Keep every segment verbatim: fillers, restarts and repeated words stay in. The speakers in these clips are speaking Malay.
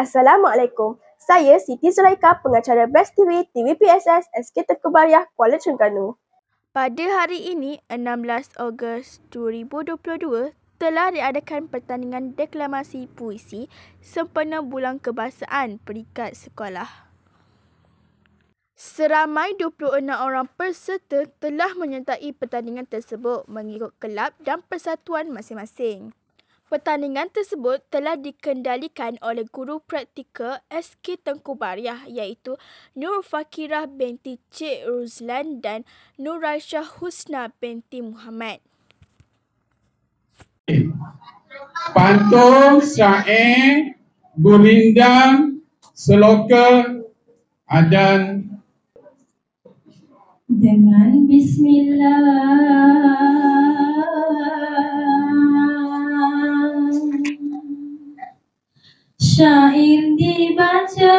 Assalamualaikum. Saya Siti Zulaika, pengacara Best T V, T V P S S, S K Tengku Bariah, Kuala Terengganu. Pada hari ini, enam belas Ogos dua ribu dua puluh dua, telah diadakan pertandingan deklamasi puisi sempena Bulan Kebahasaan peringkat sekolah. Seramai dua puluh enam orang peserta telah menyertai pertandingan tersebut mengikut kelab dan persatuan masing-masing. Pertandingan tersebut telah dikendalikan oleh guru praktikal S K Tengku Bariah iaitu Nur Fakirah binti Cik Ruzlan dan Nur Raisyah Husna binti Muhammad. Pantun, syair, gurindam, seloka dan dengan bismillah syair dibaca,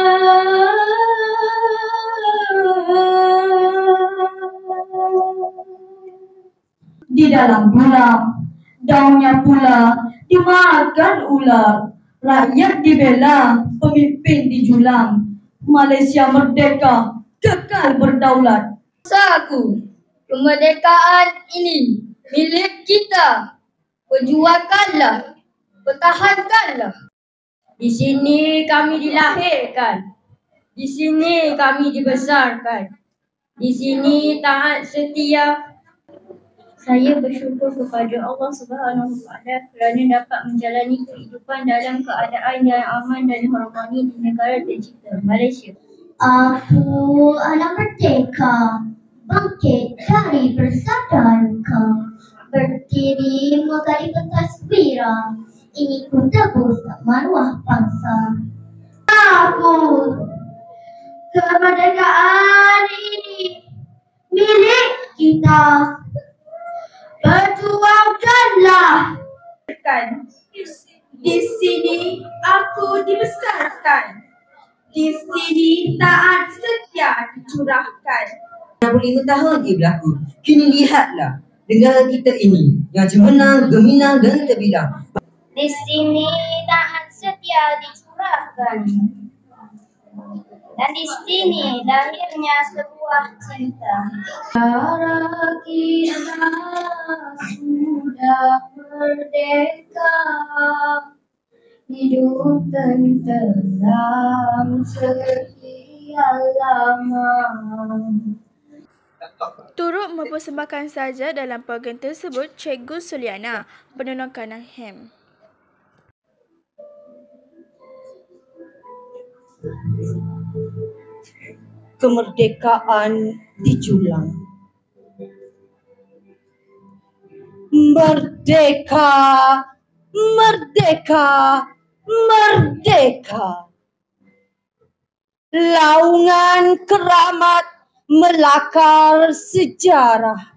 di dalam bulan daunnya pula dimakan ular, rakyat dibela, pemimpin dijulang, Malaysia merdeka, kekal berdaulat. Saku, kemerdekaan ini milik kita. Perjuangkanlah, pertahankanlah. Di sini kami dilahirkan. Di sini kami dibesarkan. Di sini taat setia. Saya bersyukur kepada Allah Subhanahu Wa Taala kerana dapat menjalani kehidupan dalam keadaan yang aman dan harmoni di negara tercipta, Malaysia. Aku anak merdeka, bangkit dari persaudaraan, berdiri menggali pentas wira, ingin ku tebus maruah bangsa. Aku, kemerdekaan ini milik kita. Perjuangkanlah. Di sini aku dibesarkan. Di sini taat setia dicurahkan. enam puluh lima tahun ia berlaku. Kini lihatlah negara kita ini yang cemerlang, gemilang dan terbilang. Di sini taat setia dicurahkan. Dan di sini lahirnya sebuah cinta. Negara kita sudah merdeka, hidup tenteram sekian lama. Turut mempersembahkan saja dalam program tersebut Cikgu Suliana, penonton Kanang Hem. Kemerdekaan dijulang. Merdeka, merdeka, merdeka. Laungan keramat melakar sejarah.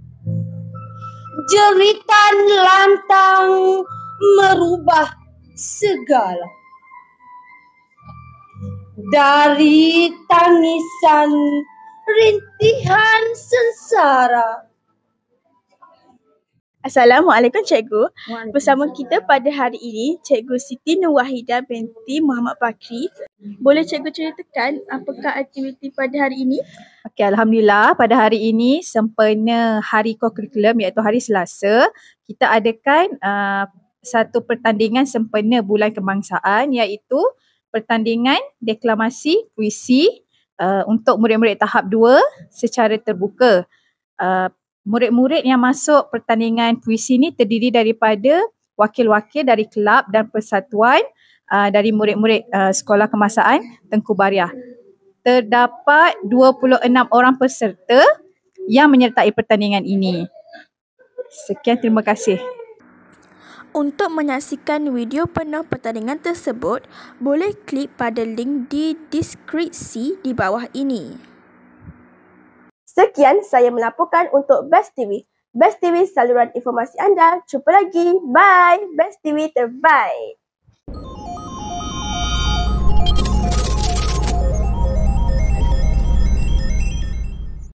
Jeritan lantang merubah segala. Dari tangisan rintihan sengsara. Assalamualaikum Cikgu. Bersama kita pada hari ini Cikgu Siti Nur Wahidah binti Muhammad Bakri. Boleh Cikgu ceritakan apakah aktiviti pada hari ini? Okey, Alhamdulillah pada hari ini sempena hari kokurikulum iaitu hari Selasa, kita adakan uh, satu pertandingan sempena Bulan Kebangsaan iaitu pertandingan deklamasi puisi uh, untuk murid-murid tahap dua secara terbuka. Uh, murid-murid yang masuk pertandingan puisi ini terdiri daripada wakil-wakil dari kelab dan persatuan uh, dari murid-murid uh, Sekolah Kebangsaan Tengku Bariah. Terdapat dua puluh enam orang peserta yang menyertai pertandingan ini. Sekian, terima kasih. Untuk menyaksikan video penuh pertandingan tersebut, boleh klik pada link di deskripsi di bawah ini. Sekian saya melaporkan untuk Best T V. Best T V, saluran informasi anda. Jumpa lagi. Bye. Best T V terbaik.